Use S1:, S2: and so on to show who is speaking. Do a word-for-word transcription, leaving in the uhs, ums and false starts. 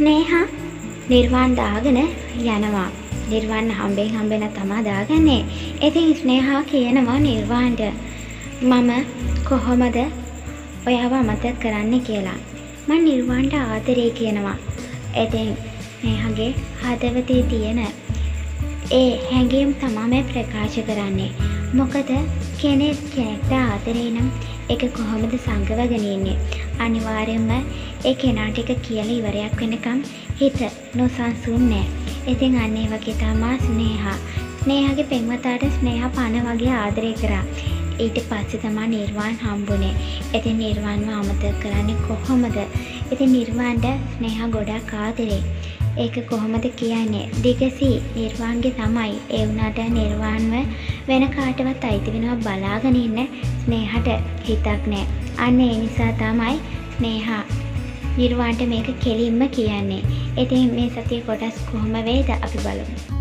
S1: ස්නේහා නිර්වාණ දාගෙන යනවා. නිර්වාණ හම්බෙන් හම්බෙන තමා දාගන්නේ. ඉතින් ස්නේහා කියනවා නිර්වාණට මම කොහොමද ඔයාව අමතක කරන්නේ කියලා. මම නිර්වාණට ආදරේ කියනවා. ඉතින් ස්නේහාගේ හදවතේ තියෙන ඒ හැඟීම් තමයි මේ ප්‍රකාශ කරන්නේ. මොකද කෙනෙක් කෙනෙක්ට ආදරේ නම් ඒක කොහොමද සංගවගෙන ඉන්නේ? අනිවාර්යයෙන්ම ඒ කෙනාට එක කියලා ඉවරයක් වෙනකම් හිත නොසන්සුන් නෑ. ඉතින් අන්න ඒ වගේ තමයි ස්නේහා. ස්නේහාගේ පෙම්වතාට ස්නේහා පණ වගේ ආදරය කරා. ඊට පස්සේ තමයි නිර්වාණ හම්බුනේ. ඉතින් නිර්වාණව අමතක කරන්නේ කොහොමද? ඉතින් නිර්වාණට ස්නේහා ගොඩක් ආදරේ. ඒක කොහොමද කියන්නේ? දිගසී නිර්වාණගේ තමයි. ඒ වුණාට නිර්වාණව වෙන කාටවත් අයිති වෙනවා බලාගෙන ඉන්න ස්නේහට හිතක් නෑ. අන්න ඒ නිසා තමයි ස්නේහා නිර්වාණට මේක කෙලින්ම කියන්නේ. ඉතින් මේ සතිය කොටස් කොහොම වේද අපි බලමු.